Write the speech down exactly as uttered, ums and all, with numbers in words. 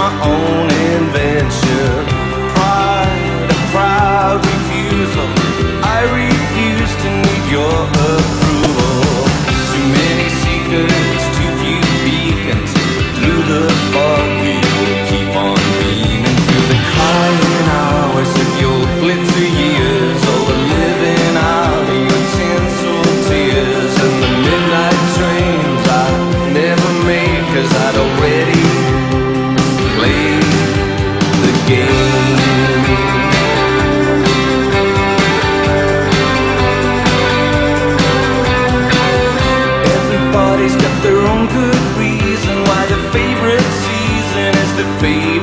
my own invention. Pride, a proud refusal. I refuse to need your approval. Too many secrets, too few beacons. Through the fog we will keep on beaming. Through the crying hours of your glitzer years, all the living out of your tinsel tears, and the midnight trains I never made, 'cause I'd already played the game. Everybody's got their own good reason why their favorite season is the favorite